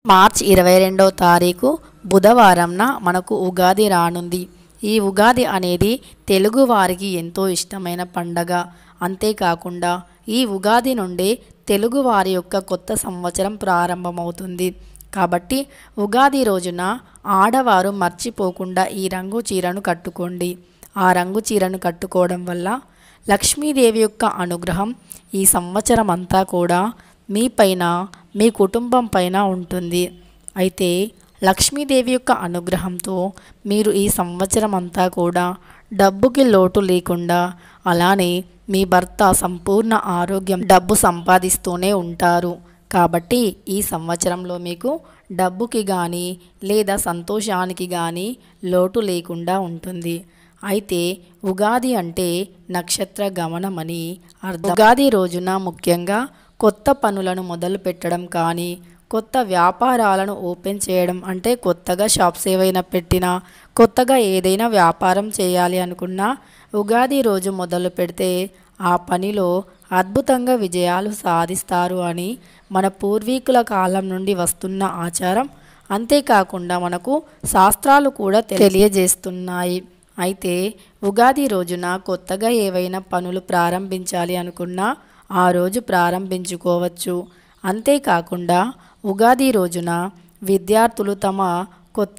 March 22వ తారీఖు బుధవారంన మనకు ఉగాది రానుంది. ఈ ఉగాది అనేది తెలుగు వారికి ఎంతో ఇష్టమైన పండగ. అంతేకాకుండా ఈ ఉగాది నుండి తెలుగు వారి యొక్క కొత్త సంవత్సరం ప్రారంభమవుతుంది. కాబట్టి ఉగాది రోజున ఆడవారు మర్చిపోకుండా ఈ రంగు చీరను కట్టుకోండి. ఆ రంగు చీరను కట్టుకోవడం వల్ల లక్ష్మీదేవి యొక్క అనుగ్రహం ఈ సంవత్సరం అంతా కూడా మీపైన మీ కుటుంబం పైన ఉంటుంది. అయితే లక్ష్మీదేవి యొక్క అనుగ్రహంతో మీరు ఈ సంవత్సరం అంతా కూడా డబ్బుకి లోటు లేకుండా, అలానే మీ భర్త సంపూర్ణ ఆరోగ్యం, డబ్బు సంపాదిస్తూనే ఉంటారు. కాబట్టి ఈ సంవత్సరంలో మీకు డబ్బుకి కానీ లేదా సంతోషానికి కానీ లోటు లేకుండా ఉంటుంది. అయితే ఉగాది అంటే నక్షత్ర గమనమని అర్థం. ఉగాది రోజున ముఖ్యంగా కొత్త పనులను మొదలు పెట్టడం కానీ, కొత్త వ్యాపారాలను ఓపెన్ చేయడం, అంటే కొత్తగా షాప్స్ ఏవైనా పెట్టినా, కొత్తగా ఏదైనా వ్యాపారం చేయాలి అనుకున్నా ఉగాది రోజు మొదలు పెడితే ఆ పనిలో అద్భుతంగా విజయాలు సాధిస్తారు అని మన పూర్వీకుల కాలం నుండి వస్తున్న ఆచారం. అంతేకాకుండా మనకు శాస్త్రాలు కూడా తెలియజేస్తున్నాయి. అయితే ఉగాది రోజున కొత్తగా ఏవైనా పనులు ప్రారంభించాలి అనుకున్నా ఆ రోజు ప్రారంభించుకోవచ్చు. అంతేకాకుండా ఉగాది రోజున విద్యార్థులు తమ కొత్త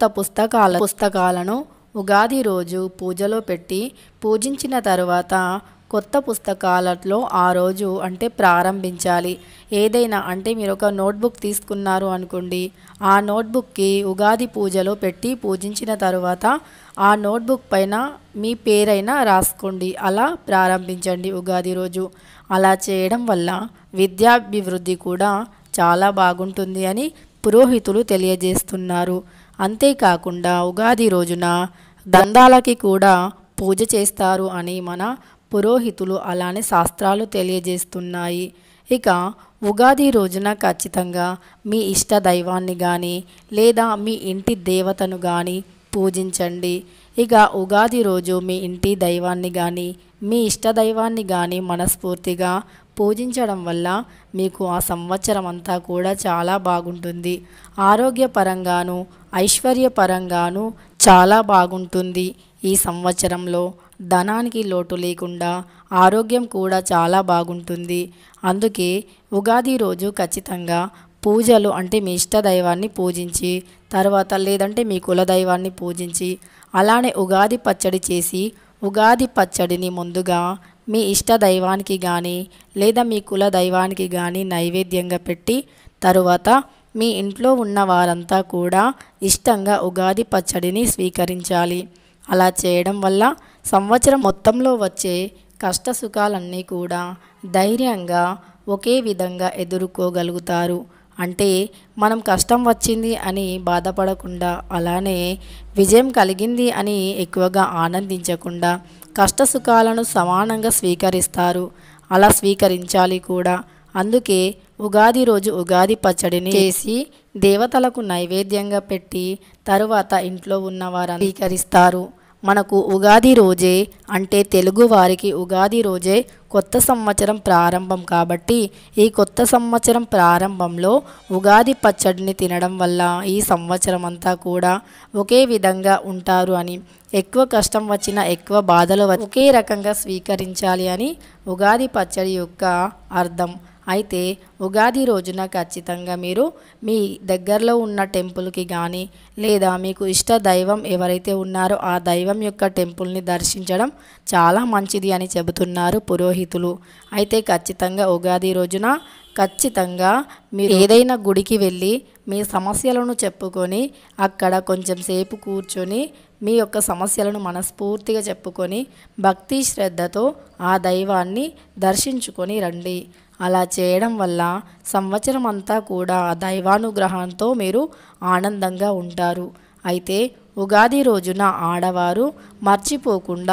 పుస్తకాలను ఉగాది రోజు పూజలో పెట్టి పూజించిన తర్వాత కొత్త పుస్తకాలలో ఆ రోజు అంటే ప్రారంభించాలి. ఏదైనా అంటే మీరు ఒక నోట్బుక్ తీసుకున్నారు అనుకోండి, ఆ నోట్బుక్కి ఉగాది పూజలో పెట్టి పూజించిన తర్వాత ఆ నోట్బుక్ పైన మీ పేరైనా రాసుకోండి. అలా ప్రారంభించండి ఉగాది రోజు. అలా చేయడం వల్ల విద్యాభివృద్ధి కూడా చాలా బాగుంటుంది అని పురోహితులు తెలియజేస్తున్నారు. అంతేకాకుండా ఉగాది రోజున గ్రంథాలకి కూడా పూజ చేస్తారు అని మన పురోహితులు, అలానే శాస్త్రాలు తెలియజేస్తున్నాయి. ఇక ఉగాది రోజున ఖచ్చితంగా మీ ఇష్ట దైవాన్ని కానీ లేదా మీ ఇంటి దేవతను కానీ పూజించండి. ఇక ఉగాది రోజు మీ ఇంటి దైవాన్ని కానీ మీ ఇష్ట దైవాన్ని కానీ మనస్ఫూర్తిగా పూజించడం వల్ల మీకు ఆ సంవత్సరం అంతా కూడా చాలా బాగుంటుంది. ఆరోగ్యపరంగాను ఐశ్వర్యపరంగాను చాలా బాగుంటుంది. ఈ సంవత్సరంలో ధనానికి లోటు లేకుండా ఆరోగ్యం కూడా చాలా బాగుంటుంది. అందుకే ఉగాది రోజు ఖచ్చితంగా పూజలు అంటే మీ ఇష్ట దైవాన్ని పూజించి తర్వాత లేదంటే మీ కులదైవాన్ని పూజించి అలానే ఉగాది పచ్చడి చేసి ఉగాది పచ్చడిని ముందుగా మీ ఇష్ట దైవానికి కానీ లేదా మీ కుల దైవానికి కానీ నైవేద్యంగా పెట్టి తరువాత మీ ఇంట్లో ఉన్న వారంతా కూడా ఇష్టంగా ఉగాది పచ్చడిని స్వీకరించాలి. అలా చేయడం వల్ల సంవత్సరం మొత్తంలో వచ్చే కష్ట సుఖాలన్నీ కూడా ధైర్యంగా ఒకే విధంగా ఎదుర్కోగలుగుతారు. అంటే మనం కష్టం వచ్చింది అని బాధపడకుండా, అలానే విజయం కలిగింది అని ఎక్కువగా ఆనందించకుండా కష్ట సుఖాలను సమానంగా స్వీకరిస్తారు. అలా స్వీకరించాలి కూడా. అందుకే ఉగాది రోజు ఉగాది పచ్చడిని చేసి దేవతలకు నైవేద్యంగా పెట్టి తరువాత ఇంట్లో ఉన్న వారు స్వీకరిస్తారు. మనకు ఉగాది రోజే అంటే తెలుగు వారికి ఉగాది రోజే కొత్త సంవత్సరం ప్రారంభం. కాబట్టి ఈ కొత్త సంవత్సరం ప్రారంభంలో ఉగాది పచ్చడిని తినడం వల్ల ఈ సంవత్సరం అంతా కూడా ఒకే విధంగా ఉంటారు అని, ఎక్కువ కష్టం వచ్చినా ఎక్కువ బాధలు ఒకే రకంగా స్వీకరించాలి అని ఉగాది పచ్చడి యొక్క అర్థం. అయితే ఉగాది రోజున ఖచ్చితంగా మీరు మీ దగ్గరలో ఉన్న టెంపుల్కి కానీ లేదా మీకు ఇష్ట దైవం ఎవరైతే ఉన్నారో ఆ దైవం యొక్క టెంపుల్ని దర్శించడం చాలా మంచిది అని చెబుతున్నారు పురోహితులు. అయితే ఖచ్చితంగా ఉగాది రోజున ఖచ్చితంగా మీరు ఏదైనా గుడికి వెళ్ళి మీ సమస్యలను చెప్పుకొని అక్కడ కొంచెం సేపు కూర్చొని మీ యొక్క సమస్యలను మనస్ఫూర్తిగా చెప్పుకొని భక్తి శ్రద్ధతో ఆ దైవాన్ని దర్శించుకొని రండి. అలా చేయడం వల్ల సంవత్సరం అంతా కూడా దైవానుగ్రహంతో మీరు ఆనందంగా ఉంటారు. అయితే ఉగాది రోజున ఆడవారు మర్చిపోకుండా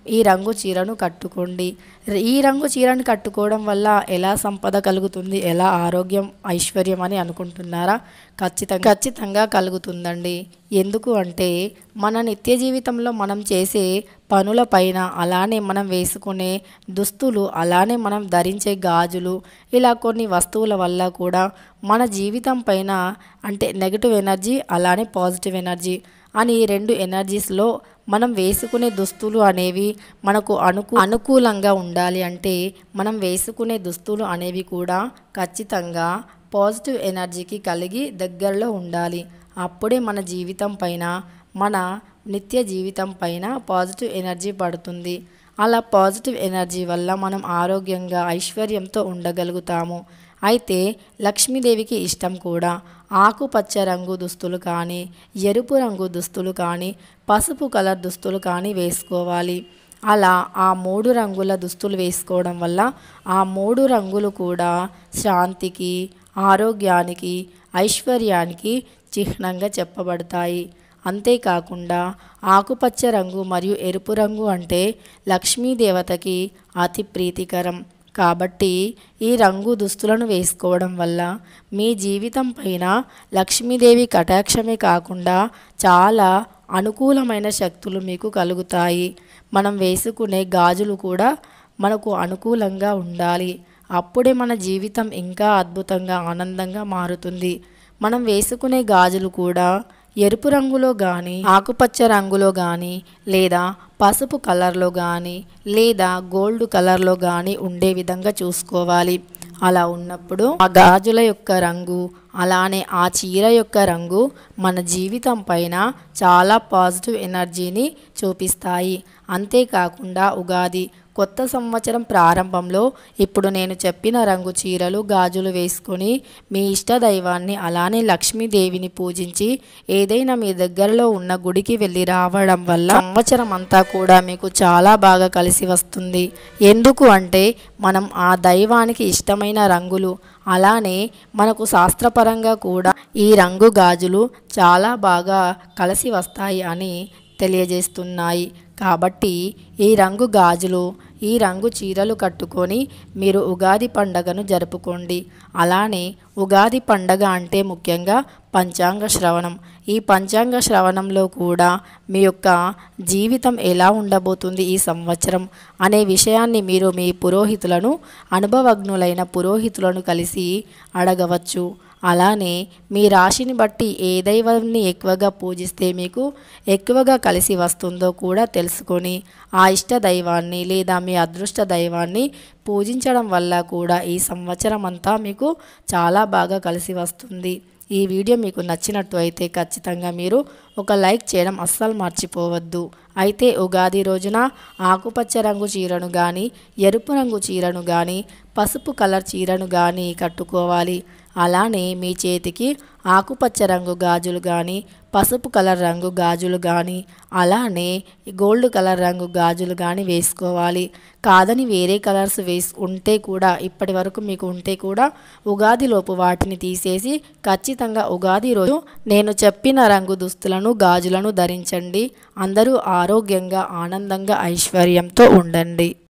ఈ రంగు చీరను కట్టుకోండి. ఈ రంగు చీరను కట్టుకోవడం వల్ల ఎలా సంపద కలుగుతుంది, ఎలా ఆరోగ్యం ఐశ్వర్యం అని అనుకుంటున్నారా? ఖచ్చితంగా కలుగుతుందండి. ఎందుకు అంటే మన నిత్య జీవితంలో మనం చేసే పనులపైన, అలానే మనం వేసుకునే దుస్తులు, అలానే మనం ధరించే గాజులు, ఇలా కొన్ని వస్తువుల వల్ల కూడా మన జీవితం పైన అంటే నెగటివ్ ఎనర్జీ అలానే పాజిటివ్ ఎనర్జీ అని రెండు ఎనర్జీస్లో మనం వేసుకునే దుస్తులు అనేవి మనకు అనుకూలంగా ఉండాలి అంటే మనం వేసుకునే దుస్తులు అనేవి కూడా ఖచ్చితంగా పాజిటివ్ ఎనర్జీకి కలిగి దగ్గరలో ఉండాలి. అప్పుడే మన జీవితం పైన, మన నిత్య జీవితం పైన పాజిటివ్ ఎనర్జీ పడుతుంది. అలా పాజిటివ్ ఎనర్జీ వల్ల మనం ఆరోగ్యంగా ఐశ్వర్యంతో ఉండగలుగుతాము. అయితే లక్ష్మీదేవికి ఇష్టం కూడా ఆకుపచ్చ రంగు దుస్తులు కానీ, ఎరుపు రంగు దుస్తులు కానీ, పసుపు కలర్ దుస్తులు కానీ వేసుకోవాలి. అలా ఆ 3 రంగుల దుస్తులు వేసుకోవడం వల్ల ఆ 3 రంగులు కూడా శాంతికి, ఆరోగ్యానికి, ఐశ్వర్యానికి చిహ్నంగా చెప్పబడతాయి. అంతేకాకుండా ఆకుపచ్చ రంగు మరియు ఎరుపు రంగు అంటే లక్ష్మీదేవతకి అతి ప్రీతికరం. కాబట్టి ఈ రంగు దుస్తులను వేసుకోవడం వల్ల మీ జీవితం పైన లక్ష్మీదేవి కటాక్షమే కాకుండా చాలా అనుకూలమైన శక్తులు మీకు కలుగుతాయి. మనం వేసుకునే గాజులు కూడా మనకు అనుకూలంగా ఉండాలి. అప్పుడే మన జీవితం ఇంకా అద్భుతంగా, ఆనందంగా మారుతుంది. మనం వేసుకునే గాజులు కూడా ఎరుపు రంగులో కానీ, ఆకుపచ్చ రంగులో కానీ, లేదా పసుపు కలర్లో కానీ, లేదా గోల్డ్ కలర్లో కానీ ఉండే విధంగా చూసుకోవాలి. అలా ఉన్నప్పుడు ఆ గాజుల యొక్క రంగు, అలానే ఆ చీర యొక్క రంగు మన జీవితం పైన చాలా పాజిటివ్ ఎనర్జీని చూపిస్తాయి. అంతేకాకుండా ఉగాది కొత్త సంవత్సరం ప్రారంభంలో ఇప్పుడు నేను చెప్పిన రంగు చీరలు, గాజులు వేసుకొని మీ ఇష్ట దైవాన్ని, అలానే లక్ష్మీదేవిని పూజించి ఏదైనా మీ దగ్గరలో ఉన్న గుడికి వెళ్ళి రావడం వల్ల సంవత్సరం అంతా కూడా మీకు చాలా బాగా కలిసి వస్తుంది. ఎందుకు అంటే మనం ఆ దైవానికి ఇష్టమైన రంగులు, అలానే మనకు శాస్త్రపరంగా కూడా ఈ రంగు గాజులు చాలా బాగా కలిసి వస్తాయి అని తెలియజేస్తున్నాయి. కాబట్టి ఈ రంగు గాజులు, ఈ రంగు చీరలు కట్టుకొని మీరు ఉగాది పండగను జరుపుకోండి. అలానే ఉగాది పండగ అంటే ముఖ్యంగా పంచాంగ శ్రవణం. ఈ పంచాంగ శ్రవణంలో కూడా మీ యొక్క జీవితం ఎలా ఉండబోతుంది ఈ సంవత్సరం అనే విషయాన్ని మీరు మీ పురోహితులను, అనుభవజ్ఞులైన పురోహితులను కలిసి అడగవచ్చు. అలానే మీ రాశిని బట్టి ఏ దైవాన్ని ఎక్కువగా పూజిస్తే మీకు ఎక్కువగా కలిసి వస్తుందో కూడా తెలుసుకొని ఆ ఇష్ట దైవాన్ని లేదా మీ అదృష్ట దైవాన్ని పూజించడం వల్ల కూడా ఈ సంవత్సరం అంతా మీకు చాలా బాగా కలిసి వస్తుంది. ఈ వీడియో మీకు నచ్చినట్టు అయితే ఖచ్చితంగా మీరు ఒక లైక్ చేయడం అస్సలు మర్చిపోవద్దు. అయితే ఉగాది రోజున ఆకుపచ్చ రంగు చీరను కానీ, ఎరుపు రంగు చీరను కానీ, పసుపు కలర్ చీరను కానీ కట్టుకోవాలి. అలానే మీ చేతికి ఆకుపచ్చ రంగు గాజులు కానీ, పసుపు కలర్ రంగు గాజులు కానీ, అలానే గోల్డ్ కలర్ రంగు గాజులు కానీ వేసుకోవాలి. కాదని వేరే కలర్స్ ఉంటే కూడా, ఇప్పటి వరకు మీకు ఉంటే కూడా ఉగాదిలోపు వాటిని తీసేసి ఖచ్చితంగా ఉగాది రోజు నేను చెప్పిన రంగు దుస్తులను, గాజులను ధరించండి. అందరూ ఆరోగ్యంగా, ఆనందంగా, ఐశ్వర్యంతో ఉండండి.